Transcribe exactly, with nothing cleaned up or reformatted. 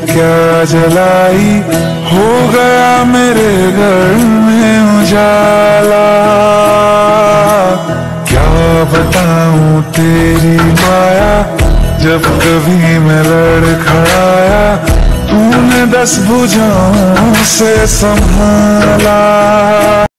क्या जलाई, हो गया मेरे घर में उजाला। क्या बताऊं तेरी माया, जब कभी मैं लड़खड़ाया, तूने दस भुजाओं से संभाला।